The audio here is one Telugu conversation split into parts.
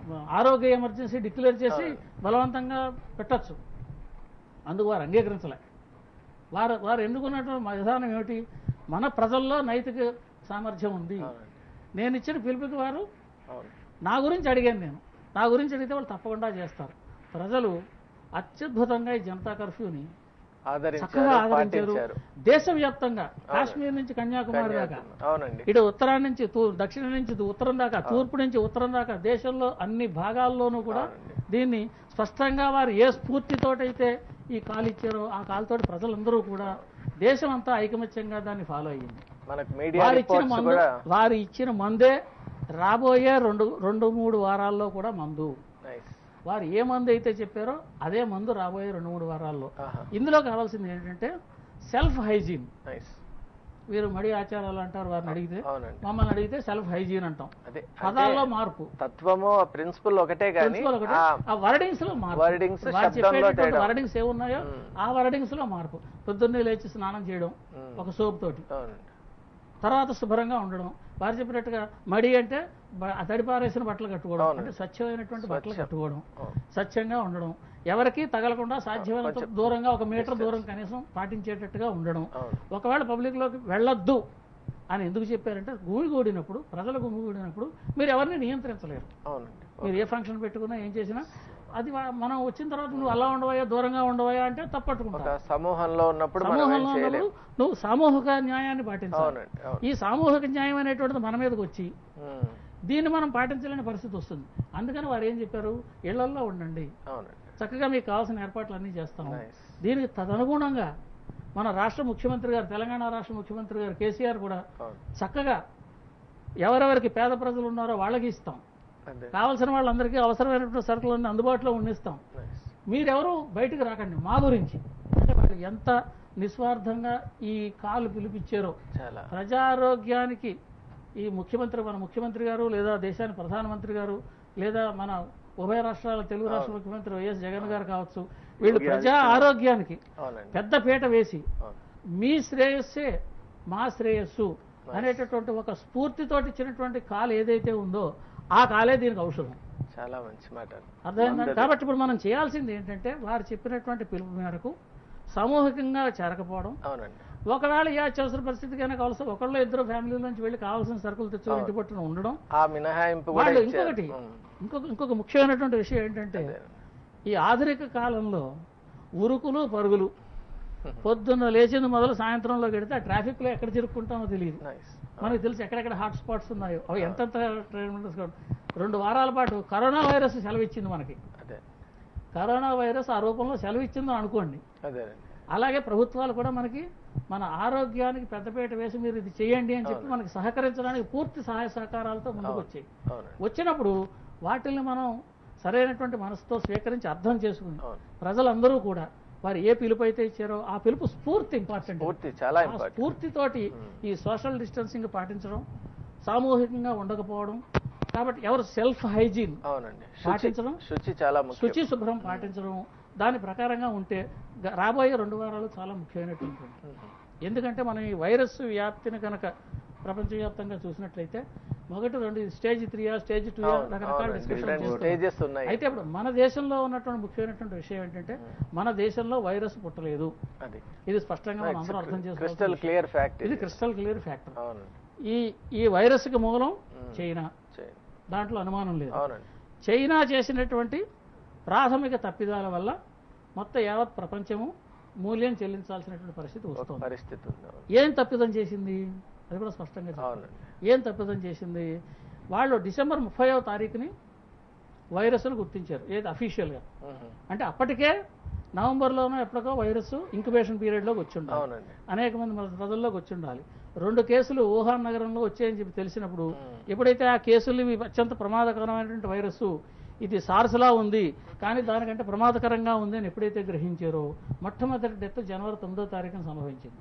ఆరోగ్య ఎమర్జెన్సీ డిక్లేర్ చేసి బలవంతంగా పెట్టచ్చు. అందుకు వారు అంగీకరించలే. వారు ఎన్నుకున్నటువంటి విధానం ఏమిటి? మన ప్రజల్లో నైతిక సామర్థ్యం ఉంది. నేను ఇచ్చిన పిలుపుకి వారు నా గురించి అడిగాను. నా గురించి అడిగితే వాళ్ళు తప్పకుండా చేస్తారు. ప్రజలు అత్యద్భుతంగా ఈ జనతా కర్ఫ్యూని చక్కగా ఆదరించారు. దేశవ్యాప్తంగా కాశ్మీర్ నుంచి కన్యాకుమారి దాకా, ఇటు ఉత్తరాన్ని నుంచి దక్షిణం నుంచి ఉత్తరం దాకా, తూర్పు నుంచి ఉత్తరం దాకా దేశంలో అన్ని భాగాల్లోనూ కూడా దీన్ని స్పష్టంగా వారు ఏ స్ఫూర్తితోటైతే ఈ కాలు ఇచ్చారో ఆ కాలుతోటి ప్రజలందరూ కూడా దేశం అంతా ఐకమత్యంగా దాన్ని ఫాలో అయ్యింది. వారు ఇచ్చిన మందే రాబోయే 2-3 వారాల్లో కూడా మందు. వారు ఏ మందు అయితే చెప్పారో అదే మందు రాబోయే 2-3 వారాల్లో. ఇందులో కావాల్సింది ఏంటంటే సెల్ఫ్ హైజీన్. వీరు మడి ఆచారాలు అంటారు, వారిని అడిగితే, మమ్మల్ని అడిగితే సెల్ఫ్ హైజీన్ అంటాం. పదాల్లో మార్పు, తత్వము ప్రిన్సిపల్ ఒకటే, ఆ వర్డింగ్స్ లో మార్పు. వర్డింగ్స్ ఏమున్నాయో ఆ వర్డింగ్స్ లో మార్పు. పొద్దున్నే లేచి స్నానం చేయడం ఒక సోప్ తోటి, తర్వాత శుభ్రంగా ఉండడం. వారు చెప్పినట్టుగా మడి అంటే తడిపారేసిన బట్టలు కట్టుకోవడం, అంటే స్వచ్ఛమైనటువంటి బట్టలు కట్టుకోవడం, స్వచ్ఛంగా ఉండడం, ఎవరికి తగలకుండా సాధ్యమైనంత దూరంగా 1 మీటర్ దూరం కనీసం పాటించేటట్టుగా ఉండడం. ఒకవేళ పబ్లిక్ లోకి వెళ్ళొద్దు అని ఎందుకు చెప్పారంటే, గుమిగూడినప్పుడు, ప్రజలు గుమిగూడినప్పుడు మీరు ఎవరిని నియంత్రించలేరు. మీరు ఏ ఫంక్షన్ పెట్టుకున్నా ఏం చేసినా అది మనం వచ్చిన తర్వాత నువ్వు అలా ఉండవయా, దూరంగా ఉండవయా అంటే తప్పట్టుకుంటా. సమూహంలో ఉన్నప్పుడు నువ్వు సామూహిక న్యాయాన్ని పాటించాలి. ఈ సామూహిక న్యాయం అనేటువంటిది మన మీదకి వచ్చి దీన్ని మనం పాటించలేని పరిస్థితి వస్తుంది. అందుకని వారు ఏం చెప్పారు, ఇళ్లల్లో ఉండండి, చక్కగా మీకు కావాల్సిన ఏర్పాట్లు అన్నీ చేస్తాము. దీనికి తదనుగుణంగా మన రాష్ట్ర ముఖ్యమంత్రి గారు, తెలంగాణ రాష్ట్ర ముఖ్యమంత్రి గారు కేసీఆర్ కూడా చక్కగా ఎవరెవరికి పేద ప్రజలు ఉన్నారో వాళ్ళకి ఇస్తాం, కావలసిన వాళ్ళందరికీ అవసరమైనటువంటి సరుకులన్నీ అందుబాటులో ఉండిస్తాం, మీరెవరు బయటకు రాకండి మా గురించి. అంటే వాళ్ళు ఎంత నిస్వార్థంగా ఈ కాలు పిలిపించారో. ప్రజారోగ్యానికి ఈ మన ముఖ్యమంత్రి గారు, లేదా దేశానికి ప్రధానమంత్రి గారు, లేదా మన ఉభయ రాష్ట్రాల తెలుగు రాష్ట్ర ముఖ్యమంత్రి వైఎస్ జగన్ గారు కావచ్చు, వీళ్ళు ప్రజా ఆరోగ్యానికి పెద్ద పీట వేసి మీ శ్రేయస్సే మా శ్రేయస్సు అనేటటువంటి ఒక స్ఫూర్తితోటి ఇచ్చినటువంటి కాలు ఏదైతే ఉందో ఆ కాలే దీనికి ఔషధం. చాలా మంచి మాట, అర్థమైంది. కాబట్టి ఇప్పుడు మనం చేయాల్సింది ఏంటంటే, వారు చెప్పినటువంటి పిలుపు మేరకు సామూహికంగా చేరకపోవడం. ఒకవేళ ఈ అత్యవసర పరిస్థితి కనుక కావాల్సిన 1-2 ఫ్యామిలీ నుంచి వెళ్ళి కావాల్సిన సరుకులు తెచ్చుకుని ఇంటి పట్టున ఉండడం. వాళ్ళు ఇంకొక ముఖ్యమైనటువంటి విషయం ఏంటంటే, ఈ ఆధునిక కాలంలో ఉరుకులు పరుగులు, పొద్దున్న లేచింది మొదలు సాయంత్రంలో గడితే ఆ ట్రాఫిక్ లో ఎక్కడ తిరుక్కుంటామో తెలియదు. మనకు తెలుసు ఎక్కడెక్కడ హాట్ స్పాట్స్ ఉన్నాయో, అవి ఎంతెంత 2 వారాల పాటు కరోనా వైరస్ సెలవిచ్చింది మనకి. కరోనా వైరస్ ఆ రూపంలో సెలవిచ్చిందో అనుకోండి. అలాగే ప్రభుత్వాలు కూడా మనకి మన ఆరోగ్యానికి పెద్దపీట వేసి మీరు ఇది చేయండి అని చెప్పి మనకి సహకరించడానికి పూర్తి సహాయ సహకారాలతో ముందుకు వచ్చాయి. వచ్చినప్పుడు వాటిల్ని మనం సరైనటువంటి మనసుతో స్వీకరించి అర్థం చేసుకుని ప్రజలందరూ కూడా వారు ఏ పిలుపు అయితే ఇచ్చారో ఆ పిలుపు స్ఫూర్తి ఇంపార్టెంట్. స్ఫూర్తితోటి ఈ సోషల్ డిస్టెన్సింగ్ పాటించడం, సామూహికంగా ఉండకపోవడం. కాబట్టి ఎవరు సెల్ఫ్ హైజీన్ పాటించడం, శుచి శుభ్రం పాటించడం, దాని ప్రకారంగా ఉంటే రాబోయే 2 వారాలు చాలా ముఖ్యమైనటువంటి. ఎందుకంటే మనం ఈ వైరస్ వ్యాప్తిని కనుక ప్రపంచవ్యాప్తంగా చూసినట్లయితే 1, 2 స్టేజ్ 3, స్టేజ్ 2 రకరకాల డిస్కషన్స్ ఉన్నాయి. అయితే ఇప్పుడు మన దేశంలో ఉన్నటువంటి ముఖ్యమైనటువంటి విషయం ఏంటంటే, మన దేశంలో వైరస్ పుట్టలేదు. ఇది స్పష్టంగా మనం అందరూ అర్థం చేసుకోవాలి. ఇది క్రిస్టల్ క్లియర్ ఫ్యాక్టర్. ఈ వైరస్ కి మూలం చైనా, దాంట్లో అనుమానం లేదు. చైనా చేసినటువంటి ప్రాథమిక తప్పిదాల వల్ల మొత్తం యావత్ ప్రపంచము మూల్యం చెల్లించాల్సినటువంటి పరిస్థితి వస్తుంది. ఏం తప్పిదం చేసింది అది కూడా స్పష్టంగా చెప్పాలి. ఏం తప్పిదం చేసింది? వాళ్ళు డిసెంబర్ 30వ తారీఖుని వైరస్ను గుర్తించారు, ఏది అఫీషియల్గా. అంటే అప్పటికే నవంబర్లోనో ఎప్పటికో వైరస్ ఇంక్యుబేషన్ పీరియడ్లోకి వచ్చి ఉండాలి, అనేక మంది ప్రజల్లోకి వచ్చి ఉండాలి. 2 కేసులు వుహాన్ నగరంలో వచ్చాయని చెప్పి తెలిసినప్పుడు, ఎప్పుడైతే ఆ కేసులు ఇవి అత్యంత ప్రమాదకరమైనటువంటి వైరస్, ఇది సార్స్లా ఉంది కానీ దానికంటే ప్రమాదకరంగా ఉంది అని ఎప్పుడైతే గ్రహించారో, మొట్టమొదటి డెత్ జనవరి 9వ తారీఖున సంభవించింది.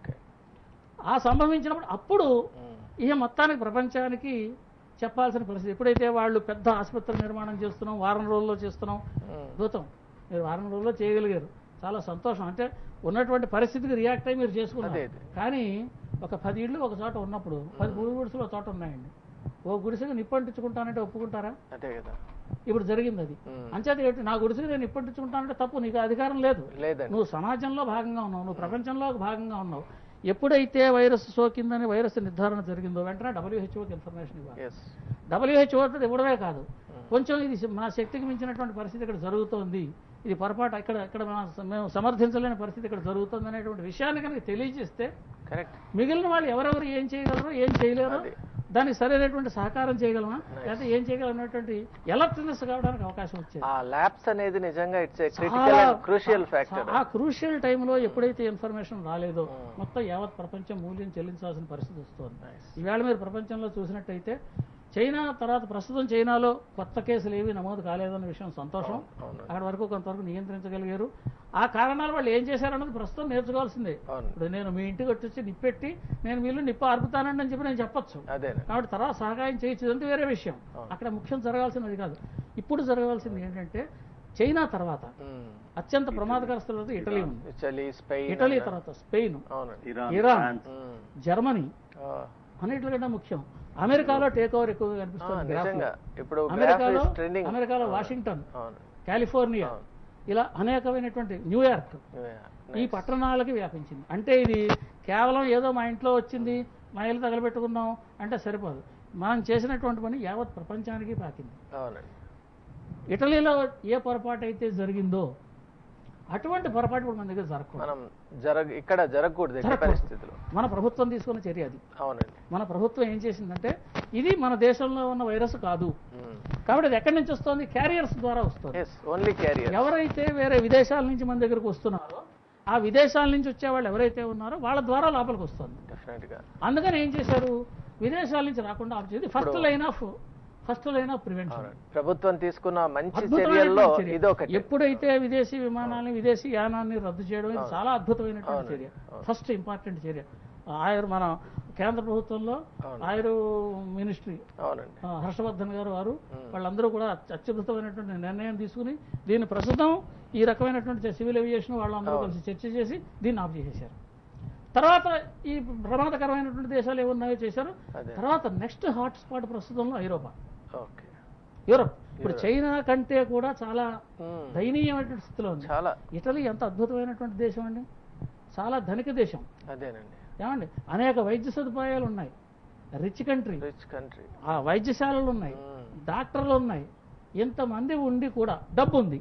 ఆ సంభవించినప్పుడు అప్పుడు ఇక మొత్తానికి ప్రపంచానికి చెప్పాల్సిన పరిస్థితి. ఎప్పుడైతే వాళ్ళు పెద్ద ఆసుపత్రి నిర్మాణం చేస్తున్నాం, వారం రోజుల్లో చేస్తున్నాం, అద్భుతం, మీరు వారం రోజుల్లో చేయగలిగారు, చాలా సంతోషం. అంటే ఉన్నటువంటి పరిస్థితికి రియాక్ట్ అయ్యి మీరు చేసుకున్నారు. కానీ ఒక 10 ఇళ్ళు ఒక చోట ఉన్నప్పుడు 10 గుడి గుడిసెలు ఒక చోట ఉన్నాయండి. ఓ గుడిసెగా నిప్పంటించుకుంటానంటే ఒప్పుకుంటారా? ఇప్పుడు జరిగింది అది. అంచేత ఏంటి, నా గుడిసెలు నేను ఇప్పటించుకుంటానంటే తప్పు, నీకు అధికారం లేదు. నువ్వు సమాజంలో భాగంగా ఉన్నావు, నువ్వు ప్రపంచంలో భాగంగా ఉన్నావు. ఎప్పుడైతే వైరస్ సోకిందని వైరస్ నిర్ధారణ జరిగిందో వెంటనే WHOకి ఇన్ఫర్మేషన్ ఇవ్వాలి. WHO ఇవ్వడమే కాదు, కొంచెం ఇది మా శక్తికి మించినటువంటి పరిస్థితి ఇక్కడ జరుగుతోంది, ఇది పొరపాటు, ఇక్కడ మేము సమర్థించలేని పరిస్థితి ఇక్కడ జరుగుతుంది అనేటువంటి విషయాన్ని కనుక తెలియజేస్తే మిగిలిన వాళ్ళు ఎవరెవరు ఏం చేయగలరో ఏం చేయలేరో దానికి సరైనటువంటి సహకారం చేయగలమా లేదా ఏం చేయగలనేటువంటి ఎలర్ట్నెస్ కావడానికి అవకాశం వచ్చేది. ఆ క్రూషియల్ టైంలో ఎప్పుడైతే ఇన్ఫర్మేషన్ రాలేదో మొత్తం యావత్ ప్రపంచం మూల్యం చెల్లించాల్సిన పరిస్థితి వస్తుంది. ఈవేళ మీరు ప్రపంచంలో చూసినట్టయితే చైనా తర్వాత ప్రస్తుతం చైనాలో కొత్త కేసులు ఏవి నమోదు కాలేదన్న విషయం సంతోషం. అక్కడ వరకు కొంతవరకు నియంత్రించగలిగారు. ఆ కారణాలు వాళ్ళు ఏం చేశారన్నది ప్రస్తుతం నేర్చుకోవాల్సిందే. ఇప్పుడు నేను మీ ఇంటికి వచ్చి నిప్పెట్టి నేను వీళ్ళు నిప్పు ఆర్పుతానండి అని చెప్పి నేను చెప్పొచ్చు. కాబట్టి తర్వాత సహాయం చేయొచ్చు, ఇదంతా వేరే విషయం. అక్కడ ముఖ్యం జరగాల్సినది కాదు. ఇప్పుడు జరగాల్సింది ఏంటంటే చైనా తర్వాత అత్యంత ప్రమాదకర స్థితిలో ఇటలీ ఉంది. ఇటలీ తర్వాత స్పెయిన్, ఇరాన్, జర్మనీ, అన్నిటికంటే ముఖ్యం అమెరికాలో టేక్ ఓవర్ ఎక్కువగా కనిపిస్తుంది. అమెరికాలో వాషింగ్టన్, కాలిఫోర్నియా, ఇలా అనేకమైనటువంటి న్యూయార్క్, ఈ పట్టణాలకి వ్యాపించింది. అంటే ఇది కేవలం ఏదో మా ఇంట్లో వచ్చింది మా ఇల్లు తగలబెట్టుకున్నాం అంటే సరిపోదు, మనం చేసినటువంటి పని యావత్ ప్రపంచానికి పాకింది. ఇటలీలో ఏ పొరపాటు అయితే జరిగిందో అటువంటి పొరపాటు ఇప్పుడు మన దగ్గర జరగకూడదు. మన ప్రభుత్వం తీసుకున్న చర్య అది. మన ప్రభుత్వం ఏం చేసిందంటే ఇది మన దేశంలో ఉన్న వైరస్ కాదు కాబట్టి అది ఎక్కడి నుంచి వస్తుంది, క్యారియర్స్ ద్వారా వస్తుంది. ఎవరైతే వేరే విదేశాల నుంచి మన దగ్గరకు వస్తున్నారో ఆ విదేశాల నుంచి వచ్చే వాళ్ళు ఎవరైతే ఉన్నారో వాళ్ళ ద్వారా లోపలికి వస్తుంది. అందుకని ఏం చేశారు, విదేశాల నుంచి రాకుండా ఆఫ్ చేసి ఫస్ట్ లైన్ ఆఫ్ ప్రివెన్షన్ ప్రభుత్వం తీసుకున్న మంచి చర్యల్లో ఇదొకటి. ఎప్పుడైతే విదేశీ విమానాన్ని విదేశీ యానాన్ని రద్దు చేయడం ఇది చాలా అద్భుతమైనటువంటి చర్య, ఫస్ట్ ఇంపార్టెంట్ చర్య. మన కేంద్ర ప్రభుత్వంలో ఆయుర్ మినిస్ట్రీ హర్షవర్ధన్ గారు వాళ్ళందరూ కూడా అత్యద్భుతమైనటువంటి నిర్ణయం తీసుకుని దీన్ని ప్రస్తుతం ఈ రకమైనటువంటి సివిల్ ఏవియేషన్ వాళ్ళందరూ కలిసి చర్చ చేసి దీన్ని ఆఫ్ చేసేశారు. తర్వాత ఈ ప్రమాదకరమైనటువంటి దేశాలు ఏమున్నాయో చేశారు. తర్వాత నెక్స్ట్ హాట్ స్పాట్ ప్రస్తుతంలో యూరప్. ఇప్పుడు చైనా కంటే కూడా చాలా దయనీయమైనటువంటి స్థితిలో ఉంది. ఇటలీ ఎంత అద్భుతమైనటువంటి దేశం అండి, చాలా ధనిక దేశం. ఏమండి, అనేక వైద్య సదుపాయాలు ఉన్నాయి, రిచ్ కంట్రీ, ఆ వైద్యశాలలు ఉన్నాయి, డాక్టర్లు ఉన్నాయి, ఇంతమంది ఉండి కూడా డబ్బు ఉంది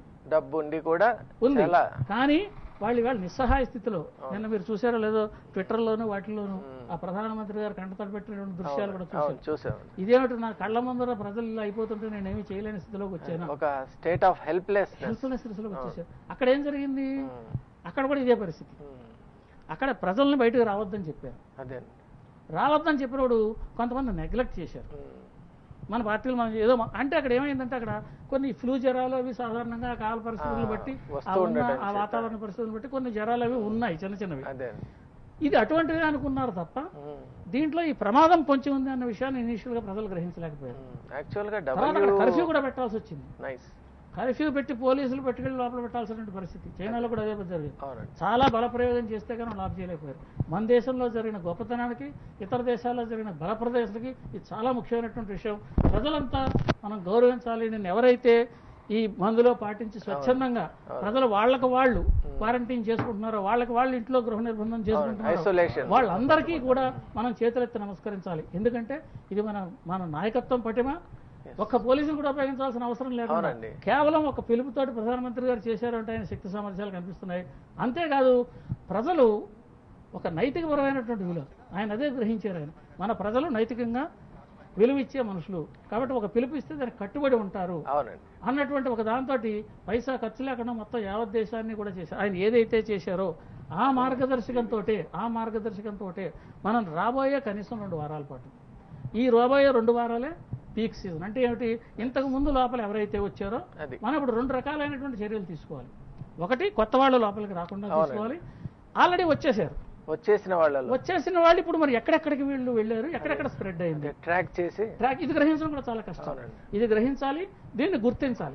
కానీ వాళ్ళు నిస్సహాయ స్థితిలో. నిన్న మీరు చూసారో లేదో ట్విట్టర్లోను వాటిలోనూ ఆ ప్రధానమంత్రి గారు కంటతడి పెట్టినటువంటి దృశ్యాలు కూడా చూసారు. ఇదేమిటి, నా కళ్ళ ముందర ప్రజలు ఇలా అయిపోతుంటే నేనేమి చేయలేని స్థితిలోకి వచ్చాను, ఒక స్టేట్ ఆఫ్ హెల్ప్లెస్ స్థితిలోకి వచ్చేసారు. అక్కడ ఏం జరిగింది, అక్కడ కూడా ఇదే పరిస్థితి. అక్కడ ప్రజల్ని బయటకు రావద్దని చెప్పారు. రావద్దని చెప్పినప్పుడు కొంతమంది నెగ్లెక్ట్ చేశారు. మన పార్టీలు మనం ఏదో అంటే అక్కడ ఏమైందంటే అక్కడ కొన్ని ఫ్లూ జ్వరాలు అవి సాధారణంగా కాల పరిస్థితులను బట్టి ఆ వాతావరణ పరిస్థితులను బట్టి కొన్ని జ్వరాలు అవి ఉన్నాయి, చిన్న చిన్నవి. ఇది అటువంటివి అనుకున్నారు తప్ప దీంట్లో ఈ ప్రమాదం పొంచి ఉంది అన్న విషయాన్ని ఇనీషియల్ గా ప్రజలు గ్రహించలేకపోయారు. కర్ఫ్యూ కూడా పెట్టాల్సి వచ్చింది. కర్ఫ్యూ పెట్టి పోలీసులు పెట్టుకెళ్ళి లోపల పెట్టాల్సినటువంటి పరిస్థితి. చైనాలో కూడా అదే జరిగింది. చాలా బలప్రయోగం చేస్తే కానీ లాభ చేయలేకపోయారు. మన దేశంలో జరిగిన గొప్పతనానికి ఇతర దేశాల్లో జరిగిన బలప్రదర్శనకి ఇది చాలా ముఖ్యమైనటువంటి విషయం. ప్రజలంతా మనం గౌరవించాలి. నేను ఎవరైతే ఈ మందులో పాటించి స్వచ్ఛందంగా ప్రజలు వాళ్ళకు వాళ్ళు క్వారంటైన్ చేసుకుంటున్నారో వాళ్ళకి వాళ్ళు ఇంట్లో గృహ నిర్బంధం చేసుకుంటున్నారో వాళ్ళందరికీ కూడా మనం చేతులెత్తి నమస్కరించాలి. ఎందుకంటే ఇది మన నాయకత్వం పటిమ. ఒక్క పోలీసులు కూడా ఉపయోగించాల్సిన అవసరం లేకుండా కేవలం ఒక పిలుపుతోటి ప్రధానమంత్రి గారు చేశారంటే ఆయన శక్తి సామర్థ్యాలు కనిపిస్తున్నాయి. అంతేకాదు ప్రజలు ఒక నైతికపరమైనటువంటి విలువ ఆయన అదే గ్రహించారు. ఆయన మన ప్రజలు నైతికంగా విలువిచ్చే మనుషులు కాబట్టి ఒక పిలుపు ఇస్తే దానికి కట్టుబడి ఉంటారు అన్నటువంటి ఒక దాంతో పైసా ఖర్చు లేకుండా మొత్తం యావత్ దేశాన్ని కూడా చేశారు. ఆయన ఏదైతే చేశారో ఆ మార్గదర్శకంతో మనం రాబోయే కనీసం 2 వారాల పాటు ఈ రాబోయే 2 వారాలే పీక్ సీజన్. అంటే ఏమిటి, ఇంతకు ముందు లోపల ఎవరైతే వచ్చారో మనం ఇప్పుడు 2 రకాలైనటువంటి చర్యలు తీసుకోవాలి. ఒకటి, కొత్త వాళ్ళు లోపలికి రాకుండా తీసుకోవాలి. ఆల్రెడీ వచ్చేసిన వాళ్ళు ఇప్పుడు మరి ఎక్కడెక్కడికి వీళ్ళు వెళ్ళారు, ఎక్కడెక్కడ స్ప్రెడ్ అయింది ఇది గ్రహించడం కూడా చాలా కష్టం. ఇది గ్రహించాలి, దీన్ని గుర్తించాలి.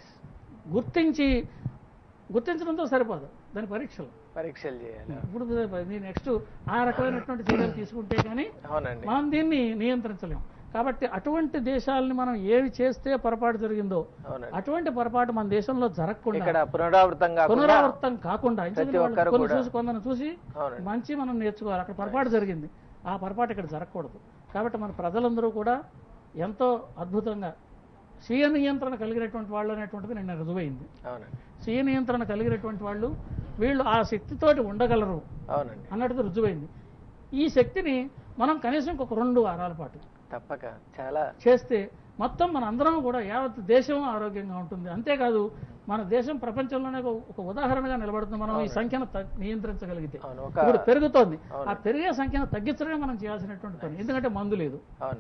గుర్తించడంతో సరిపోదు, దాని పరీక్షలు చేయాలి. ఇప్పుడు నెక్స్ట్ ఆ రకమైనటువంటి చర్యలు తీసుకుంటే కానీ మనం దీన్ని నియంత్రించలేము. కాబట్టి అటువంటి దేశాలని మనం ఏవి చేస్తే పొరపాటు జరిగిందో అటువంటి పొరపాటు మన దేశంలో జరగకుండా పునరావృతం కాకుండా కొందరు చూసి మంచి మనం నేర్చుకోవాలి. అక్కడ పొరపాటు జరిగింది, ఆ పొరపాటు ఇక్కడ జరగకూడదు. కాబట్టి మన ప్రజలందరూ కూడా ఎంతో అద్భుతంగా స్వీయ నియంత్రణ కలిగినటువంటి వాళ్ళు అనేటువంటిది నిన్న రుజువైంది. స్వీయ నియంత్రణ కలిగినటువంటి వాళ్ళు వీళ్ళు ఆ శక్తితోటి ఉండగలరు అన్నట్టుగా రుజువైంది. ఈ శక్తిని మనం కనీసం ఇంకొక 2 వారాల పాటు తప్పక చాలా చేస్తే మొత్తం మన అందరం కూడా యావత్ దేశం ఆరోగ్యంగా ఉంటుంది. అంతేకాదు మన దేశం ప్రపంచంలోనే ఒక ఉదాహరణగా నిలబడుతుంది. మనం ఈ సంఖ్యను నియంత్రించగలిగితే. ఇప్పుడు పెరుగుతోంది, ఆ పెరిగే సంఖ్యను తగ్గించడమే మనం చేయాల్సినటువంటి పని. ఎందుకంటే మందు లేదు,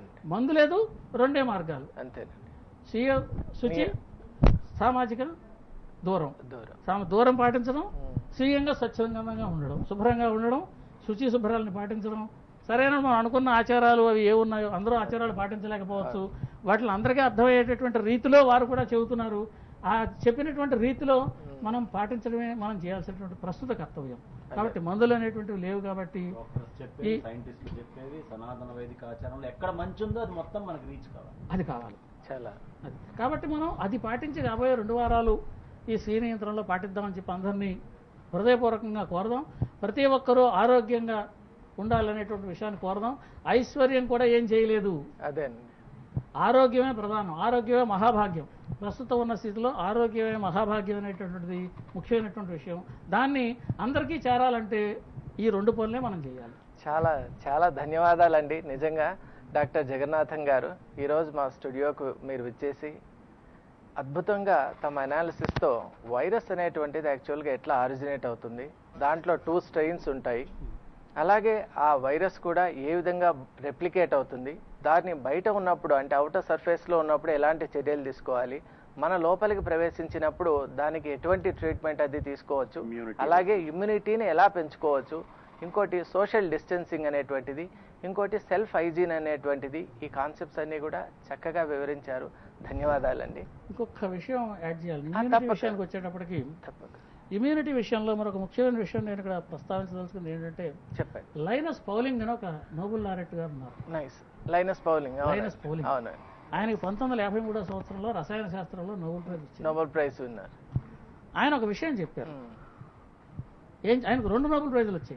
2 మార్గాలు అంతే. స్వీయ శుచి, సామాజిక దూరం పాటించడం, స్వీయంగా స్వచ్ఛందంగా ఉండడం, శుభ్రంగా ఉండడం, శుచి శుభ్రాలను పాటించడం. సరైన మనం అనుకున్న ఆచారాలు అవి ఏ ఉన్నాయో అందరూ ఆచారాలు పాటించలేకపోవచ్చు. వాటిని అందరికీ అర్థమయ్యేటటువంటి రీతిలో వారు కూడా చెబుతున్నారు. ఆ చెప్పినటువంటి రీతిలో మనం పాటించడమే మనం చేయాల్సినటువంటి ప్రస్తుత కర్తవ్యం. కాబట్టి మందులు అనేటువంటివి లేవు. కాబట్టి ఈ సైంటిస్టులు చెప్పేవి సనాతన వైదిక ఆచారంలో ఎక్కడ మంచి ఉందో అది మొత్తం మనకు రీచ్ కావాలి, అది కావాలి చాలా. కాబట్టి మనం అది పాటించి రాబోయే 2 వారాలు ఈ స్వీయ నియంత్రణలో పాటిద్దామని చెప్పి అందరినీ హృదయపూర్వకంగా కోరదాం. ప్రతి ఒక్కరూ ఆరోగ్యంగా ఉండాలనేటువంటి విషయాన్ని కోరదాం. ఐశ్వర్యం కూడా ఏం చేయలేదు, అదే ఆరోగ్యమే ప్రధానం, ఆరోగ్యమే మహాభాగ్యం. ప్రస్తుతం ఉన్న స్థితిలో ఆరోగ్యమే మహాభాగ్యం అనేటువంటిది ముఖ్యమైనటువంటి విషయం. దాన్ని అందరికీ చేరాలంటే ఈ 2 పనులే మనం చేయాలి. చాలా చాలా ధన్యవాదాలండి. నిజంగా డాక్టర్ జగన్నాథం గారు ఈరోజు మా స్టూడియోకు మీరు విచ్చేసి అద్భుతంగా తమ అనాలిసిస్తో వైరస్ అనేటువంటిది యాక్చువల్గా ఎట్లా ఆరిజినేట్ అవుతుంది, దాంట్లో 2 స్ట్రెయిన్స్ ఉంటాయి, అలాగే ఆ వైరస్ కూడా ఏ విధంగా రెప్లికేట్ అవుతుంది, దాన్ని బయట ఉన్నప్పుడు అంటే అవుటర్ సర్ఫేస్లో ఉన్నప్పుడు ఎలాంటి చర్యలు తీసుకోవాలి, మన లోపలికి ప్రవేశించినప్పుడు దానికి ఎటువంటి ట్రీట్మెంట్ అది తీసుకోవచ్చు, అలాగే ఇమ్యూనిటీని ఎలా పెంచుకోవచ్చు, ఇంకోటి సోషల్ డిస్టెన్సింగ్ అనేటువంటిది, ఇంకోటి సెల్ఫ్ హైజీన్ అనేటువంటిది, ఈ కాన్సెప్ట్స్ అన్ని కూడా చక్కగా వివరించారు. ధన్యవాదాలండి. ఇంకొక విషయం యాడ్ చేయాలి. ఇమ్యూనిటీ విషయానికి వచ్చేటప్పటికి ఇమ్యూనిటీ విషయంలో మరొక ముఖ్యమైన విషయం నేను ఇక్కడ ప్రస్తావించదలుచుకుంది ఏంటంటే, చెప్పండి. లైనస్ పౌలింగ్ అని ఒక నోబెల్ లారెట్ గారు ఉన్నారు. లైనస్ పౌలింగ్. ఆయనకి 1953 సంవత్సరంలో రసాయన శాస్త్రంలో నోబెల్ ప్రైజ్ ఉన్నారు. ఆయన ఒక విషయం చెప్పారు. ఆయనకు 2 నోబెల్ ప్రైజులు వచ్చాయి.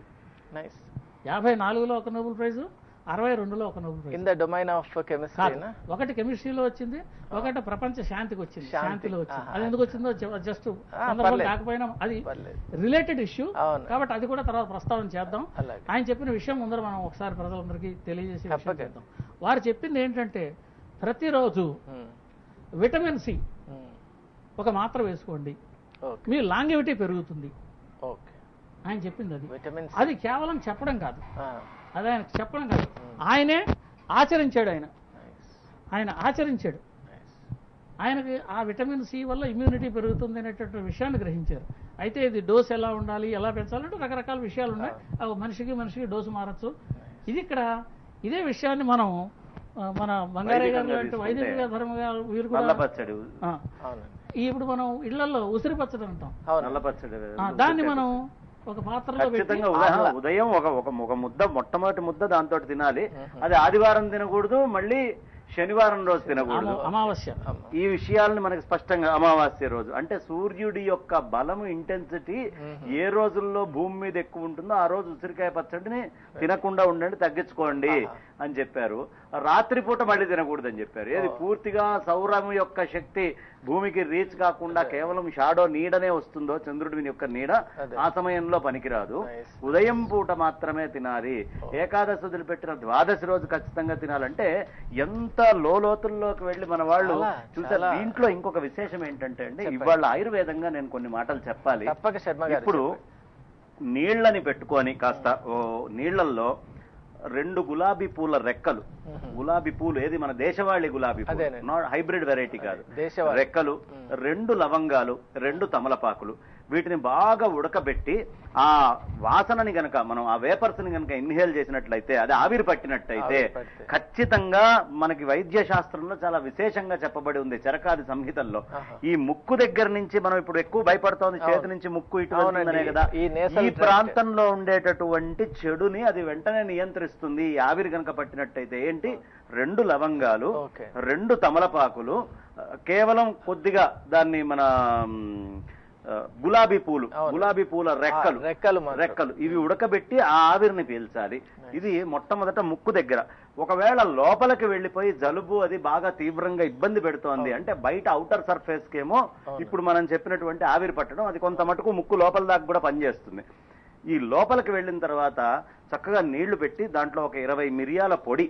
54లో ఒక నోబెల్ ప్రైజు, 62లో ఒక Nobel prize. In the domain of chemistry. ఒకటి కెమిస్ట్రీలో వచ్చింది, ఒకటి ప్రపంచ శాంతికి వచ్చింది, శాంతిలో వచ్చింది. అది ఎందుకు వచ్చిందో జస్ట్ కాకపోయినా అది రిలేటెడ్ ఇష్యూ కాబట్టి అది కూడా తర్వాత ప్రస్తావన చేద్దాం. ఆయన చెప్పిన విషయం ముందర మనం ఒకసారి ప్రజలందరికీ తెలియజేసి చేద్దాం. వారు చెప్పింది ఏంటంటే, ప్రతిరోజు విటమిన్ సి ఒక మాత్ర వేసుకోండి, మీ లాంగివిటీ పెరుగుతుంది. ఆయన చెప్పింది అది. అది కేవలం చెప్పడం కాదు, అది ఆయన చెప్పడం కాదు, ఆయనే ఆచరించాడు. ఆయన ఆచరించాడు. ఆయనకి ఆ విటమిన్ సి వల్ల ఇమ్యూనిటీ పెరుగుతుంది అనేటటువంటి విషయాన్ని గ్రహించారు. అయితే ఇది డోస్ ఎలా ఉండాలి, ఎలా పెంచాలంటే రకరకాల విషయాలు ఉన్నాయి. మనిషికి డోసు మారచ్చు. ఇది ఇక్కడ ఇదే విషయాన్ని మనం మన బంగారయ్య గారు లాంటి వైద్య ధర్మ గారు వీరు కూడా ఇప్పుడు మనం ఇళ్లలో ఉసిరి పచ్చడి అంటాం, దాన్ని మనం ఒక పాత్రలో ఉదయం ఒక ముద్ద, మొట్టమొదటి ముద్ద దాంతో తినాలి. అది ఆదివారం తినకూడదు, మళ్ళీ శనివారం రోజు తినకూడదు, అమావాస్య. ఈ విషయాలను మనకి స్పష్టంగా అమావాస్య రోజు అంటే సూర్యుడి యొక్క బలము, ఇంటెన్సిటీ ఏ రోజుల్లో భూమి మీద ఎక్కువ ఉంటుందో ఆ రోజు ఉసిరికాయ పచ్చడిని తినకుండా ఉండండి, తగ్గించుకోండి అని చెప్పారు. రాత్రిపూట మళ్ళీ తినకూడదని చెప్పారు. ఏది పూర్తిగా సౌరం యొక్క శక్తి భూమికి రీచ్ కాకుండా కేవలం షాడో నీడనే వస్తుందో, చంద్రుడి యొక్క నీడ, ఆ సమయంలో పనికిరాదు. ఉదయం పూట మాత్రమే తినాలి. ఏకాదశి వదిలిపెట్టిన ద్వాదశి రోజు ఖచ్చితంగా తినాలంటే ఎంత లోతుల్లోకి వెళ్లి మన వాళ్ళు చూసారు. దీంట్లో ఇంకొక విశేషం ఏంటంటే అండి, ఇవాళ ఆయుర్వేదంగా నేను కొన్ని మాటలు చెప్పాలి. ఇప్పుడు నీళ్లని పెట్టుకొని కాస్త నీళ్లల్లో 2 గులాబీ పూల రెక్కలు, గులాబీ పూలు ఏది మన దేశవాళీ గులాబీ పూలు, హైబ్రిడ్ వెరైటీ కాదు, రెక్కలు, 2 లవంగాలు, 2 తమలపాకులు, వీటిని బాగా ఉడకబెట్టి ఆ వాసనని గనక మనం ఆ వేపర్స్ ని గనక ఇన్హేల్ చేసినట్లయితే, అది ఆవిరి పట్టినట్టయితే ఖచ్చితంగా మనకి వైద్య శాస్త్రంలో చాలా విశేషంగా చెప్పబడి ఉంది చరకాది సంహితల్లో. ఈ ముక్కు దగ్గర నుంచి మనం ఇప్పుడు ఎక్కువ భయపడుతోంది, చేతి నుంచి ముక్కు ఇటు వెళ్తుందనే కదా. ఈ ప్రాంతంలో ఉండేటటువంటి చెడుని అది వెంటనే నియంత్రిస్తుంది ఈ ఆవిరి గనక పట్టినట్టయితే. ఏంటి, 2 లవంగాలు, 2 తమలపాకులు, కేవలం కొద్దిగా దాన్ని మన గులాబీ పూల రెక్కలు ఇవి ఉడకబెట్టి ఆ ఆవిరిని పీల్చాలి. ఇది మొట్టమొదట ముక్కు దగ్గర. ఒకవేళ లోపలికి వెళ్లిపోయి జలుబు అది బాగా తీవ్రంగా ఇబ్బంది పెడుతోంది అంటే బయట ఔటర్ సర్ఫేస్ కేమో ఇప్పుడు మనం చెప్పినటువంటి ఆవిరి పట్టడం అది కొంత మటుకు ముక్కు లోపల దాకా కూడా పనిచేస్తుంది. ఈ లోపలికి వెళ్ళిన తర్వాత చక్కగా నీళ్లు పెట్టి దాంట్లో ఒక 20 మిరియాల పొడి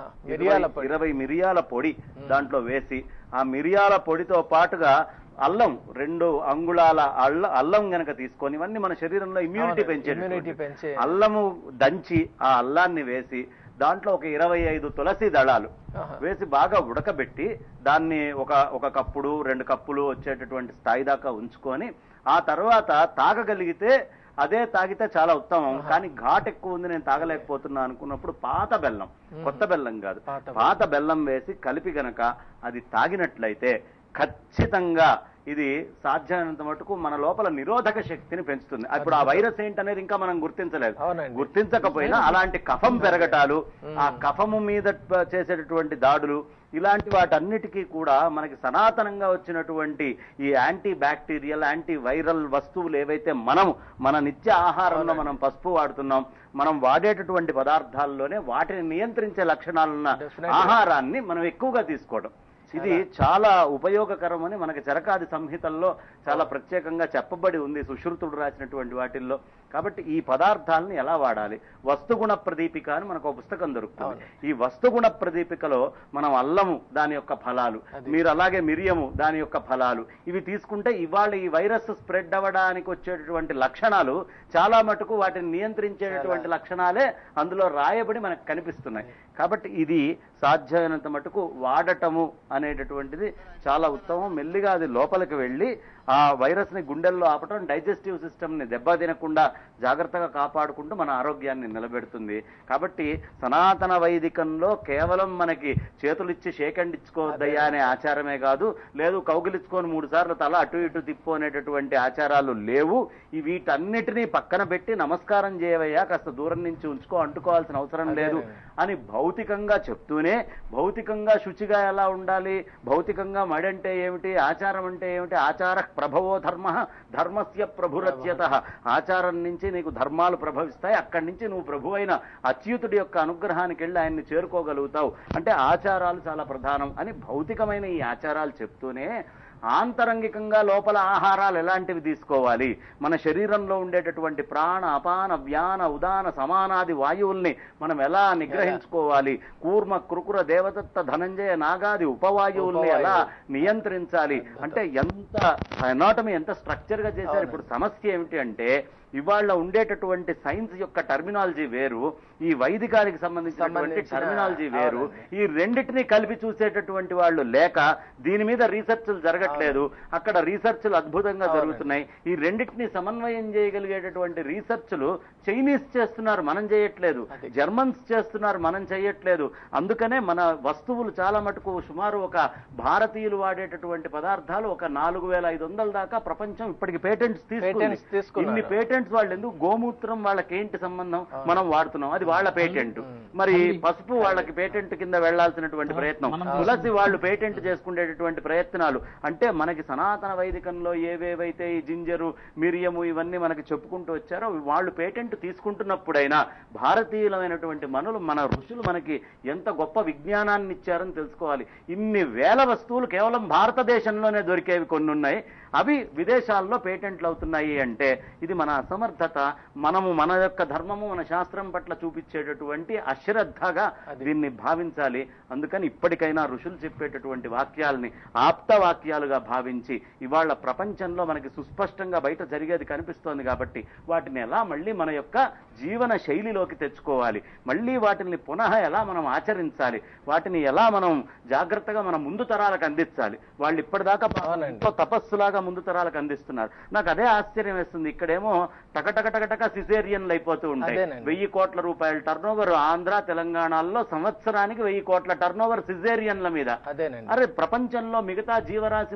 20 మిరియాల పొడి దాంట్లో వేసి ఆ మిరియాల పొడితో పాటుగా అల్లం 2 అంగుళాల అల్లం గనక తీసుకొని, ఇవన్నీ మన శరీరంలో ఇమ్యూనిటీ పెంచే అల్లము దంచి ఆ అల్లాన్ని వేసి దాంట్లో ఒక 25 తులసి దళాలు వేసి బాగా ఉడకబెట్టి దాన్ని ఒక కప్పుడు 2 కప్పులు వచ్చేటటువంటి స్థాయి దాకా ఉంచుకొని ఆ తర్వాత తాగగలిగితే అదే తాగితే చాలా ఉత్తమం. కానీ ఘాట్ ఎక్కువ ఉంది, నేను తాగలేకపోతున్నా అనుకున్నప్పుడు పాత బెల్లం, కొత్త బెల్లం కాదు, పాత బెల్లం వేసి కలిపి గనక అది తాగినట్లయితే ఖచ్చితంగా ఇది సాధ్యమైనంత మటుకు మన లోపల నిరోధక శక్తిని పెంచుతుంది. ఇప్పుడు ఆ వైరస్ ఏంటనేది ఇంకా మనం గుర్తించలేదు. గుర్తించకపోయినా అలాంటి కఫం పెరగటాలు, ఆ కఫము మీద చేసేటటువంటి దాడులు, ఇలాంటి వాటన్నిటికీ కూడా మనకి సనాతనంగా వచ్చినటువంటి ఈ యాంటీ బ్యాక్టీరియల్, యాంటీ వైరల్ వస్తువులు ఏవైతే మన నిత్య ఆహారంలో మనం పసుపు వాడుతున్నాం, మనం వాడేటటువంటి పదార్థాల్లోనే వాటిని నియంత్రించే లక్షణాలున్న ఆహారాన్ని మనం ఎక్కువగా తీసుకోవడం, ఇది చాలా ఉపయోగకరమని మనకి చరకాది సంహితల్లో చాలా ప్రత్యేకంగా చెప్పబడి ఉంది, సుశ్రుతుడు రాసినటువంటి వాటిల్లో. కాబట్టి ఈ పదార్థాలని ఎలా వాడాలి, వస్తుగుణ ప్రదీపిక అని మనకు ఒక పుస్తకం దొరుకుతుంది. ఈ వస్తుగుణ ప్రదీపికలో మనం అల్లము దాని యొక్క ఫలాలు, మీరు అలాగే మిరియము దాని యొక్క ఫలాలు, ఇవి తీసుకుంటే ఇవాళ ఈ వైరస్ స్ప్రెడ్ అవ్వడానికి వచ్చేటటువంటి లక్షణాలు చాలా మటుకు వాటిని నియంత్రించేటటువంటి లక్షణాలే అందులో రాయబడి మనకు కనిపిస్తున్నాయి. కాబట్టి ఇది సాధ్యమైనంత మటుకు వాడటము అనేటటువంటిది చాలా ఉత్తమం. మెల్లిగా అది లోపలికి వెళ్ళి ఆ వైరస్ ని గుండెల్లో ఆపటం, డైజెస్టివ్ సిస్టమ్ ని దెబ్బతినకుండా జాగ్రత్తగా కాపాడుకుంటూ మన ఆరోగ్యాన్ని నిలబెడుతుంది. కాబట్టి సనాతన వైదికంలో కేవలం మనకి చేతులిచ్చి షేకండ్ ఇచ్చుకోవద్దయ్యా అనే ఆచారమే కాదు, లేదు కౌగిలించుకొని 3 సార్లు తల అటు ఇటు తిప్పు అనేటటువంటి ఆచారాలు లేవు. వీటన్నిటినీ పక్కన పెట్టి నమస్కారం చేయవయ్యా, కాస్త దూరం నుంచి ఉంచుకో, అంటుకోవాల్సిన అవసరం లేదు అని భౌతికంగా చెప్తూనే, భౌతికంగా శుచిగా ఎలా ఉండాలి, భౌతికంగా మడంటే ఏమిటి, ఆచారం అంటే ఏమిటి, ఆచార ప్రభవో ధర్మ ధర్మస్య ప్రభురచ్యత, ఆచారం నుంచి నీకు ధర్మాలు ప్రభవిస్తాయి, అక్కడి నుంచి నువ్వు ప్రభు అయిన అచ్యుతుడి యొక్క అనుగ్రహానికి వెళ్ళి ఆయన్ని చేరుకోగలుగుతావు. అంటే ఆచారాలు చాలా ప్రధానం అని భౌతికమైన ఈ ఆచారాలు చెప్తూనే ఆంతరంగికంగా లోపల ఆహారాలు ఎలాంటివి తీసుకోవాలి, మన శరీరంలో ఉండేటటువంటి ప్రాణ అపాన వ్యాన ఉదాన సమానాది వాయువుల్ని మనం ఎలా నిగ్రహించుకోవాలి, కూర్మ కృకుర దేవదత్త ధనంజయ నాగాది ఉపవాయువుల్ని ఎలా నియంత్రించాలి, అంటే ఎంత ఎనాటమీ ఎంత స్ట్రక్చర్ గా చేశారు. ఇప్పుడు సమస్య ఏమిటి అంటే ఇవాళ ఉండేటటువంటి సైన్స్ యొక్క టర్మినాలజీ వేరు, ఈ వైదికానికి సంబంధించినటువంటి టర్మినాలజీ వేరు. ఈ రెండింటినీ కలిపి చూసేటటువంటి వాళ్ళు లేక దీని మీద రీసెర్చ్లు జరగట్లేదు. అక్కడ రీసెర్చ్లు అద్భుతంగా జరుగుతున్నాయి. ఈ రెండింటినీ సమన్వయం చేయగలిగేటటువంటి రీసెర్చ్లు చైనీస్ చేస్తున్నారు, మనం చేయట్లేదు. జర్మన్స్ చేస్తున్నారు, మనం చేయట్లేదు. అందుకనే మన వస్తువులు చాలా మటుకు సుమారు ఒక భారతీయులు వాడేటటువంటి పదార్థాలు ఒక 4500 దాకా ప్రపంచం ఇప్పటికి పేటెంట్స్ తీసుకుంది. ఇన్ని పేటెంట్స్ వాళ్ళు ఎందుకు, గోమూత్రం వాళ్ళకి ఏంటి సంబంధం, మనం వాడుతున్నాం, అది వాళ్ళ పేటెంట్. మరి పసుపు వాళ్ళకి పేటెంట్ కింద వెళ్లాల్సినటువంటి ప్రయత్నం, తులసి వాళ్ళు పేటెంట్ చేసుకునేటటువంటి ప్రయత్నాలు. అంటే మనకి సనాతన వైదికంలో ఏవేవైతే ఈ జింజరు మిరియము ఇవన్నీ మనకి చెప్పుకుంటూ వచ్చారో వాళ్ళు పేటెంట్ తీసుకుంటున్నప్పుడైనా భారతీయులమైనటువంటి మన ఋషులు మనకి ఎంత గొప్ప విజ్ఞానాన్ని ఇచ్చారని తెలుసుకోవాలి. ఇన్ని వేల వస్తువులు కేవలం భారతదేశంలోనే దొరికేవి కొన్ని ఉన్నాయి, అవి విదేశాల్లో పేటెంట్లు అవుతున్నాయి అంటే ఇది మన అసమర్థత, మన యొక్క ధర్మము మన శాస్త్రం పట్ల చూపించేటటువంటి అశ్రద్ధగా దీన్ని భావించాలి. అందుకని ఇప్పటికైనా ఋషులు చెప్పేటటువంటి వాక్యాలని ఆప్త వాక్యాలుగా భావించి ఇవాళ ప్రపంచంలో మనకి సుస్పష్టంగా బయట జరిగేది కనిపిస్తోంది కాబట్టి వాటిని ఎలా మళ్ళీ మన యొక్క జీవన శైలిలోకి తెచ్చుకోవాలి, మళ్ళీ వాటిని పునః ఎలా మనం ఆచరించాలి, వాటిని ఎలా మనం జాగ్రత్తగా మన ముందు తరాలకు అందించాలి. వాళ్ళు ఇప్పటిదాకా తపస్సులాగా ముందు తరాలకు అందిస్తున్నారు. నాకు అదే ఆశ్చర్యం వేస్తుంది. ఇక్కడేమో టకటక సిజేరియన్లు అయిపోతూ ఉంటాయి. 1000 కోట్ల రూపాయల టర్నోవర్ ఆంధ్ర తెలంగాణలో సంవత్సరానికి 1000 కోట్ల టర్నోవర్ సిజేరియన్ల మీద. అరే ప్రపంచంలో మిగతా జీవరాశి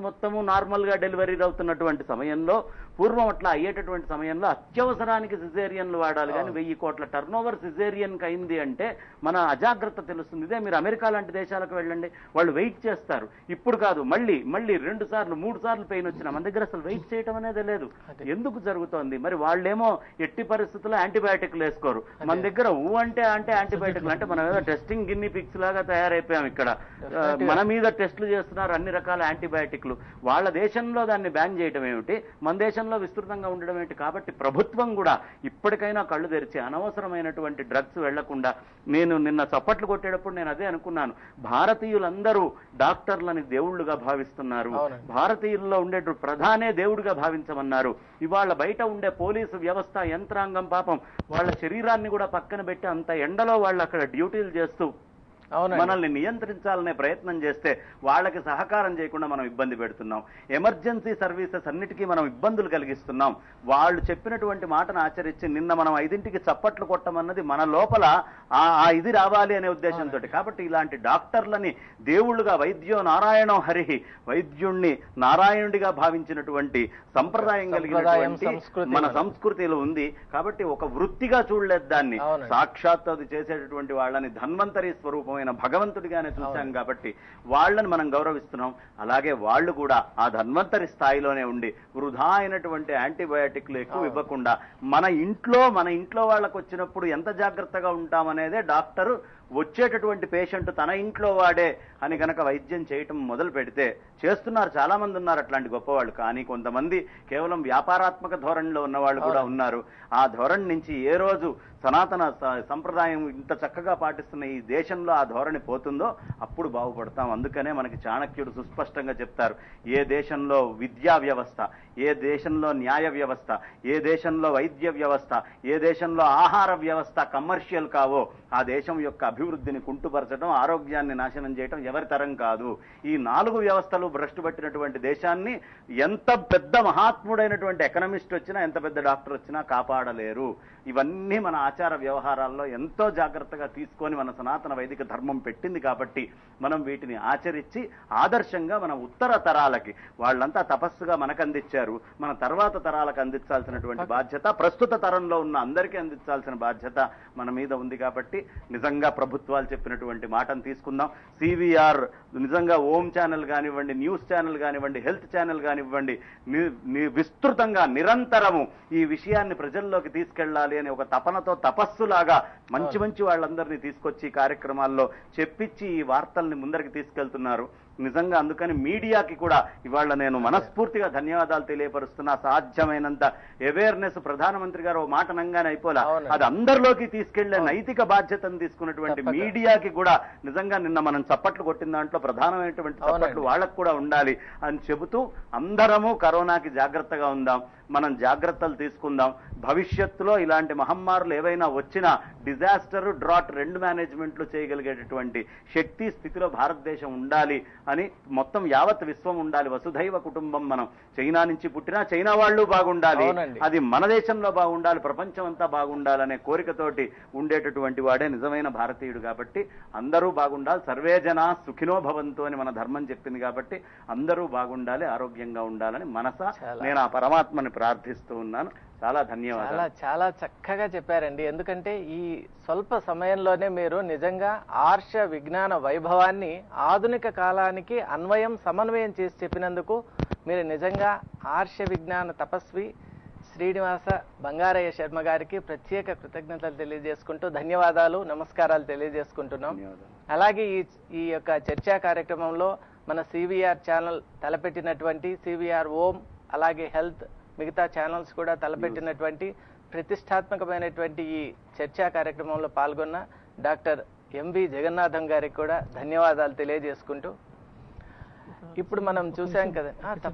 మొత్తము నార్మల్ గా డెలివరీ అవుతున్నటువంటి సమయంలో, పూర్వం అట్లా అయ్యేటటువంటి సమయంలో అత్యవసరానికి సిజేరియన్లు వాడాలి, కానీ 1000 కోట్ల టర్న్ ఓవర్ సిజేరియన్ కి అయింది అంటే మన అజాగ్రత్త తెలుస్తుంది. ఇదే మీరు అమెరికా లాంటి దేశాలకు వెళ్ళండి, వాళ్ళు వెయిట్ చేస్తారు. ఇప్పుడు కాదు, మళ్ళీ 2 సార్లు 3 సార్లు పెయిన్ వచ్చినా మన దగ్గర అసలు వెయిట్ చేయటం అనేది లేదు. ఎందుకు జరుగుతోంది? మరి వాళ్ళేమో ఎట్టి పరిస్థితుల్లో యాంటీబయాటిక్లు వేసుకోరు, మన దగ్గర అంటే యాంటీబయాటిక్లు. అంటే మనం ఏదో టెస్టింగ్ గిన్ని పిక్స్ లాగా తయారైపోయాం ఇక్కడ. మన మీద టెస్టులు చేస్తున్నారు అన్ని రకాల యాంటీబయాటిక్లు. వాళ్ళ దేశంలో దాన్ని బ్యాన్ చేయడం ఏమిటి, మన దేశంలో విస్తృతంగా ఉండడం ఏంటి? కాబట్టి ప్రభుత్వం కూడా ఇప్పటికైనా కళ్ళు తెరిచి అనవసరమైనటువంటి డ్రగ్స్ వెళ్లకుండా, నేను నిన్న చప్పట్లు కొట్టేటప్పుడు నేను అదే అనుకున్నాను, భారతీయులందరూ డాక్టర్లని దేవుళ్లుగా భావిస్తున్నారు, భారతీయుల్లో ఉండే ప్రధానే దేవుడిగా భావించమన్నారు. ఇవాళ బయట ఉండే పోలీసు వ్యవస్థ యంత్రాంగం పాపం వాళ్ళ శరీరాన్ని కూడా పక్కన పెట్టి అంత ఎండలో వాళ్ళు అక్కడ డ్యూటీలు చేస్తూ మనల్ని నియంత్రించాలనే ప్రయత్నం చేస్తే వాళ్ళకి సహకారం చేయకుండా మనం ఇబ్బంది పెడుతున్నాం. ఎమర్జెన్సీ సర్వీసెస్ అన్నిటికీ మనం ఇబ్బందులు కలిగిస్తున్నాం. వాళ్ళు చెప్పినటువంటి మాటను ఆచరించి నిన్న మనం 5ంటికి చప్పట్లు కొట్టమన్నది మన లోపల ఇది రావాలి అనే ఉద్దేశంతో. కాబట్టి ఇలాంటి డాక్టర్లని దేవుళ్ళుగా, వైద్యో నారాయణో హరిహి, వైద్యుణ్ణి నారాయణుడిగా భావించినటువంటి సంప్రదాయం కలిగినటువంటి మన సంస్కృతిలో ఉంది. కాబట్టి ఒక వృత్తిగా చూడలేదు దాన్ని, సాక్షాత్ అది చేసేటటువంటి వాళ్ళని ధన్వంతరి స్వరూపమైన భగవంతుడిగానే చూశాం. కాబట్టి వాళ్ళని మనం గౌరవిస్తున్నాం. అలాగే వాళ్ళు కూడా ఆ ధన్వంతరి స్థాయిలోనే ఉండి వృధా అయినటువంటి యాంటీబయాటిక్లు ఎక్కువ ఇవ్వకుండా మన ఇంట్లో వాళ్ళకు వచ్చినప్పుడు ఎంత జాగ్రత్తగా ఉంటామనేదే డాక్టరు వచ్చేటటువంటి పేషెంట్ తన ఇంట్లో వాడే అని గనక వైద్యం చేయటం మొదలు పెడితే, చేస్తున్నారు, చాలా మంది ఉన్నారు అట్లాంటి గొప్పవాళ్ళు. కానీ కొంతమంది కేవలం వ్యాపారాత్మక ధోరణిలో ఉన్నవాళ్ళు కూడా ఉన్నారు. ఆ ధోరణి నుంచి ఏ రోజు సనాతన సంప్రదాయం ఇంత చక్కగా పాటిస్తున్న ఈ దేశంలో ఆ ధోరణి పోతుందో అప్పుడు బాగుపడతాం. అందుకనే మనకి చాణక్యుడు సుస్పష్టంగా చెప్తారు, ఏ దేశంలో విద్యా వ్యవస్థ, ఏ దేశంలో న్యాయ వ్యవస్థ, ఏ దేశంలో వైద్య వ్యవస్థ, ఏ దేశంలో ఆహార వ్యవస్థ కమర్షియల్ కావో ఆ దేశం యొక్క అభివృద్ధిని కుంటుపరచడం, ఆరోగ్యాన్ని నాశనం చేయడం ఎవరి తరం కాదు. ఈ 4 వ్యవస్థలు భ్రష్టు పట్టినటువంటి దేశాన్ని ఎంత పెద్ద మహాత్ముడైనటువంటి ఎకనమిస్ట్ వచ్చినా, ఎంత పెద్ద డాక్టర్ వచ్చినా కాపాడలేరు. ఇవన్నీ మన ఆచార వ్యవహారాల్లో ఎంతో జాగ్రత్తగా తీసుకొని మన సనాతన వైదిక ధర్మం పెట్టింది. కాబట్టి మనం వీటిని ఆచరించి ఆదర్శంగా మన ఉత్తర తరాలకి, వాళ్ళంతా తపస్సుగా మనకు అందించారు, మన తర్వాత తరాలకు అందించాల్సినటువంటి బాధ్యత, ప్రస్తుత తరంలో ఉన్న అందరికీ అందించాల్సిన బాధ్యత మన మీద ఉంది. కాబట్టి నిజంగా ప్రభుత్వాలు చెప్పినటువంటి మాటను తీసుకుందాం. CVR నిజంగా ఓం ఛానల్ కానివ్వండి, న్యూస్ ఛానల్ కానివ్వండి, హెల్త్ ఛానల్ కానివ్వండి, విస్తృతంగా నిరంతరము ఈ విషయాన్ని ప్రజల్లోకి తీసుకెళ్లాలి అని ఒక తపనతో, తపస్సులాగా మంచి వాళ్ళందరినీ తీసుకొచ్చి కార్యక్రమాల్లో చెప్పించి ఈ వార్తల్ని ముందరికి తీసుకెళ్తున్నారు. నిజంగా అందుకని మీడియాకి కూడా ఇవాళ నేను మనస్ఫూర్తిగా ధన్యవాదాలు తెలియపరుస్తున్నా. సాధ్యమైనంత అవేర్నెస్ ప్రధానమంత్రి గారు ఓ మాట నంగానే అయిపోలా, అది అందరిలోకి తీసుకెళ్లే నైతిక బాధ్యతను తీసుకున్నటువంటి మీడియాకి కూడా నిజంగా నిన్న మనం చప్పట్లు కొట్టిన దాంట్లో ప్రధానమైనటువంటి చప్పట్లు వాళ్ళకు కూడా ఉండాలి అని చెబుతూ, అందరము కరోనాకి జాగ్రత్తగా ఉందాం, మనం జాగ్రత్తలు తీసుకుందాం. భవిష్యత్తులో ఇలాంటి మహమ్మారులు ఏవైనా వచ్చినా డిజాస్టర్, డ్రాట్ 2 మేనేజ్మెంట్లు చేయగలిగేటటువంటి శక్తి స్థితిలో భారతదేశం ఉండాలి అని మొత్తం యావత్ విశ్వం ఉండాలి. వసుధైవ కుటుంబం. మనం చైనా నుంచి పుట్టినా చైనా వాళ్ళు బాగుండాలి, అది మన దేశంలో బాగుండాలి, ప్రపంచం అంతా బాగుండాలనే కోరికతోటి ఉండేటటువంటి వాడే నిజమైన భారతీయుడు. కాబట్టి అందరూ బాగుండాలి. సర్వే జనా సుఖినో భవంతు అని మన ధర్మం చెప్పింది. కాబట్టి అందరూ బాగుండాలి, ఆరోగ్యంగా ఉండాలని నేను ఆ పరమాత్మని ప్రార్థిస్తూ ఉన్నాను. చాలా ధన్యవాదాలు. చాలా చక్కగా చెప్పారండి. ఎందుకంటే ఈ స్వల్ప సమయంలోనే మీరు నిజంగా ఆర్ష విజ్ఞాన వైభవాన్ని ఆధునిక కాలానికి సమన్వయం చేసి చెప్పినందుకు మీరు నిజంగా ఆర్ష విజ్ఞాన తపస్వి శ్రీనివాస బంగారయ్య శర్మ గారికి ప్రత్యేక కృతజ్ఞతలు తెలియజేసుకుంటూ ధన్యవాదాలు, నమస్కారాలు తెలియజేసుకుంటున్నాం. అలాగే ఈ యొక్క చర్చా కార్యక్రమంలో మన CVR ఛానల్ తలపెట్టినటువంటి CVR OM, అలాగే హెల్త్, మిగతా ఛానల్స్ కూడా తలపెట్టినటువంటి ప్రతిష్టాత్మకమైనటువంటి ఈ చర్చా కార్యక్రమంలో పాల్గొన్న డాక్టర్ MV జగన్నాథం గారికి కూడా ధన్యవాదాలు తెలియజేసుకుంటూ, ఇప్పుడు మనం చూసాం కదా,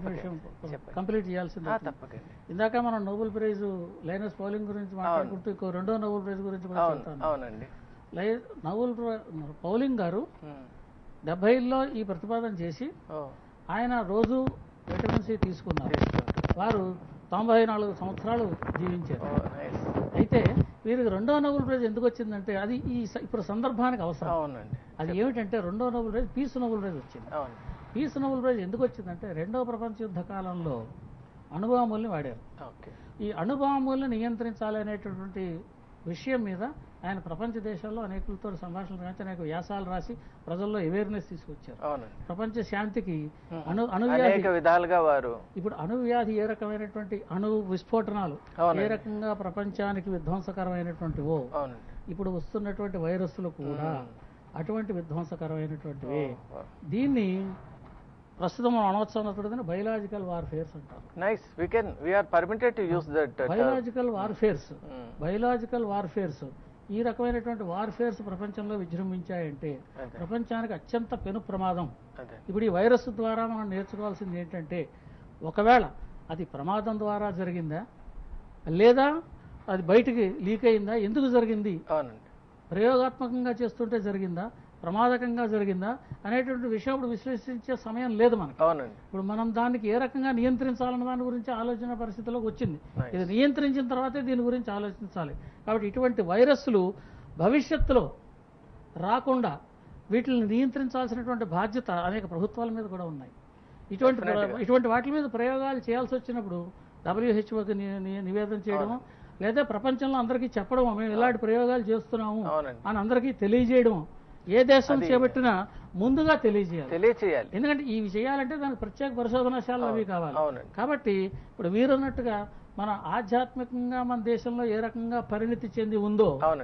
కంప్లీట్ చేయాల్సింది తప్పకండి. ఇందాక మనం నోబెల్ ప్రైజ్ లైనస్ పౌలింగ్ గురించి మాట్లాడుకుంటూ ఇంకో 2వ నోబెల్ ప్రైజ్ గురించి కూడా చెప్తాను. అవునండి. నోబెల్ పౌలింగ్ గారు 70లో ఈ ప్రతిపాదన చేసి ఆయన రోజు విటమిన్ C తీసుకున్నారు. వారు 94 సంవత్సరాలు జీవించారు. అయితే వీరికి 2వ నోబెల్ ప్రైజ్ ఎందుకు వచ్చిందంటే అది ఇప్పుడు సందర్భానికి అవసరం. అది ఏమిటంటే 2వ Nobel prize peace Nobel prize వచ్చింది. పీస్ నోబెల్ ప్రైజ్ ఎందుకు వచ్చిందంటే రెండవ ప్రపంచ యుద్ధ కాలంలో అణుబాంబుల్ని వాడారు. ఈ అణుబాంబుల్ని నియంత్రించాలి అనేటటువంటి విషయం మీద ఆయన ప్రపంచ దేశాల్లో అనేకులతో సంభాషణలు రాసి అనేక వ్యాసాలు రాసి ప్రజల్లో అవేర్నెస్ తీసుకొచ్చారు. ప్రపంచ శాంతికి అణువ్యాధి విధాలుగా వారు ఇప్పుడు అణువ్యాధి ఏ రకమైనటువంటి అణు విస్ఫోటనాలు ఏ రకంగా ప్రపంచానికి విధ్వంసకరమైనటువంటివో ఇప్పుడు వస్తున్నటువంటి వైరస్లు కూడా అటువంటి విధ్వంసకరమైనటువంటివి. దీన్ని ప్రస్తుతం మనం అనవసరం బయలాజికల్ వార్ఫేర్స్ అంటారు. Nice, we are permitted to use that term. Biological warfares ఈ రకమైనటువంటి వార్ఫేర్స్ ప్రపంచంలో విజృంభించాయంటే ప్రపంచానికి అత్యంత పెను ప్రమాదం. ఇప్పుడు ఈ వైరస్ ద్వారా మనం నేర్చుకోవాల్సింది ఏంటంటే ఒకవేళ అది ప్రమాదం ద్వారా జరిగిందా లేదా అది బయటికి లీక్ అయిందా, ఎందుకు జరిగింది, ప్రయోగాత్మకంగా చేస్తుంటే జరిగిందా, ప్రమాదకంగా జరిగిందా అనేటువంటి విషయం ఇప్పుడు విశ్లేషించే సమయం లేదు మనకు. ఇప్పుడు మనం దానికి ఏ రకంగా నియంత్రించాలన్న దాని గురించి ఆలోచన పరిస్థితిలోకి వచ్చింది. ఇది నియంత్రించిన తర్వాతే దీని గురించి ఆలోచించాలి. కాబట్టి ఇటువంటి వైరస్లు భవిష్యత్తులో రాకుండా వీటిని నియంత్రించాల్సినటువంటి బాధ్యత అనేక ప్రభుత్వాల మీద కూడా ఉన్నాయి. ఇటువంటి వాటి మీద ప్రయోగాలు చేయాల్సి వచ్చినప్పుడు WHOకి నివేదన చేయడము లేదా ప్రపంచంలో అందరికీ చెప్పడము మేము ఇలాంటి ప్రయోగాలు చేస్తున్నాము అని అందరికీ తెలియజేయడము ఏ దేశం చేపట్టినా ముందుగా తెలియజేయాలి. ఎందుకంటే ఇవి చేయాలంటే దానికి ప్రత్యేక పరిశోధనాశాలలు అవి కావాలి. కాబట్టి ఇప్పుడు మీరన్నట్టుగా మన ఆధ్యాత్మికంగా మన దేశంలో ఏ రకంగా పరిణితి చెంది ఉందో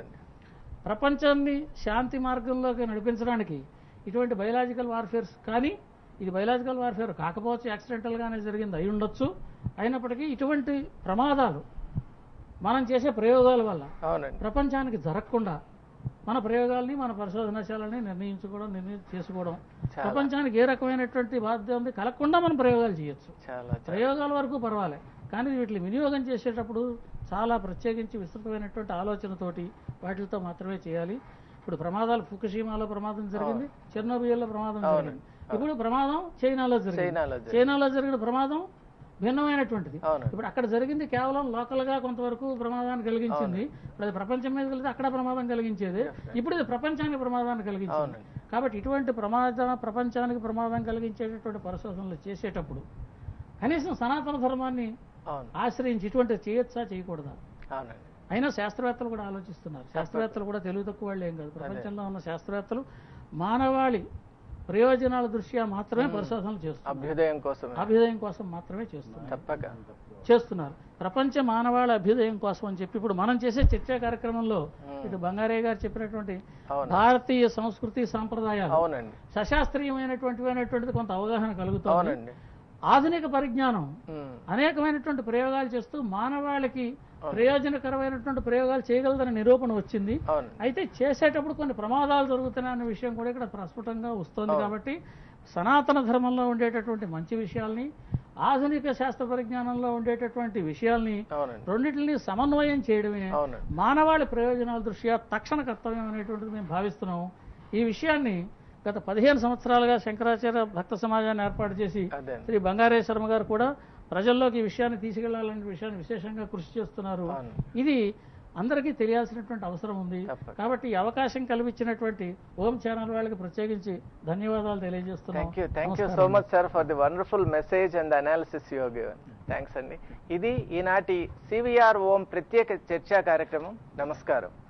ప్రపంచాన్ని శాంతి మార్గంలోకి నడిపించడానికి ఇటువంటి బయలాజికల్ వార్ఫేర్స్, కానీ ఇది బయలాజికల్ వార్ఫేర్ కాకపోవచ్చు, యాక్సిడెంటల్గానే జరిగింది అయి ఉండొచ్చు. అయినప్పటికీ ఇటువంటి ప్రమాదాలు మనం చేసే ప్రయోగాల వల్ల ప్రపంచానికి జరగకుండా మన ప్రయోగాల్ని మన పరిశోధనశాలని నిర్ణయం చేసుకోవడం ప్రపంచానికి ఏ రకమైనటువంటి బాధ్యత ఉంది కలగకుండా మనం ప్రయోగాలు చేయొచ్చు. ప్రయోగాల వరకు పర్వాలే, కానీ వీటిని వినియోగం చేసేటప్పుడు చాలా ప్రత్యేకించి విస్తృతమైనటువంటి ఆలోచనతోటి వాటితో మాత్రమే చేయాలి. ఇప్పుడు ప్రమాదాలు ఫుకుషిమాలో ప్రమాదం జరిగింది, చెర్నోబియల్లో ప్రమాదం జరిగింది, ఇప్పుడు ప్రమాదం చైనాలో జరిగిన ప్రమాదం భిన్నమైనటువంటిది. ఇప్పుడు అక్కడ జరిగింది కేవలం లోకల్ గా కొంతవరకు ప్రమాదాన్ని కలిగించింది. ఇప్పుడు అది ప్రపంచం మీద కలిగితే అక్కడ ప్రమాదం కలిగించేది, ఇప్పుడు ఇది ప్రపంచానికి ప్రమాదాన్ని కలిగించింది. కాబట్టి ఇటువంటి ప్రపంచానికి ప్రమాదం కలిగించేటటువంటి పరిశోధనలు చేసేటప్పుడు కనీసం సనాతన ధర్మాన్ని ఆశ్రయించి ఇటువంటి చేయొచ్చా చేయకూడదా. అయినా శాస్త్రవేత్తలు కూడా ఆలోచిస్తున్నారు. శాస్త్రవేత్తలు కూడా తెలివి తక్కువ వాళ్ళు ఏం కాదు. ప్రపంచంలో ఉన్న శాస్త్రవేత్తలు మానవాళి ప్రయోజనాల దృష్ట్యా మాత్రమే పరిశోధనలు చేస్తున్నారు, అభ్యుదయం కోసం మాత్రమే చేస్తున్నారు. ప్రపంచ మానవాళి అభ్యుదయం కోసం అని చెప్పి ఇప్పుడు మనం చేసే చర్చా కార్యక్రమంలో ఇటు బంగారయ్య గారు చెప్పినటువంటి భారతీయ సంస్కృతి సాంప్రదాయాలు సశాస్త్రీయమైనటువంటిది కొంత అవగాహన కలుగుతుంది. ఆధునిక పరిజ్ఞానం అనేకమైనటువంటి ప్రయోగాలు చేస్తూ మానవాళికి ప్రయోజనకరమైనటువంటి ప్రయోగాలు చేయగలదని నిరూపణ వచ్చింది. అయితే చేసేటప్పుడు కొన్ని ప్రమాదాలు జరుగుతున్నాయన్న విషయం కూడా ఇక్కడ ప్రస్ఫుటంగా వస్తుంది. కాబట్టి సనాతన ధర్మంలో ఉండేటటువంటి మంచి విషయాల్ని ఆధునిక శాస్త్ర పరిజ్ఞానంలో ఉండేటటువంటి విషయాల్ని రెండింటిని సమన్వయం చేయడమే మానవాళి ప్రయోజనాల దృష్ట్యా తక్షణ కర్తవ్యం అనేటువంటిది మేము భావిస్తున్నాము. ఈ విషయాన్ని గత 15 సంవత్సరాలుగా శంకరాచార్య భక్త సమాజాన్ని ఏర్పాటు చేసి శ్రీ బంగారయ్య శర్మ గారు కూడా ప్రజల్లోకి ఈ విషయాన్ని తీసుకెళ్లాలనే విషయాన్ని విశేషంగా కృషి చేస్తున్నారు. ఇది అందరికీ తెలియాల్సినటువంటి అవసరం ఉంది. కాబట్టి ఈ అవకాశం కల్పించినటువంటి ఓం ఛానల్ వాళ్ళకి ప్రత్యేకించి ధన్యవాదాలు తెలియజేస్తున్నాం. Thank you so much sir for the wonderful message and analysis you have given. Thanks అండి. ఇది ఈనాటి CVR ఓం ప్రత్యేక చర్చా కార్యక్రమం. నమస్కారం.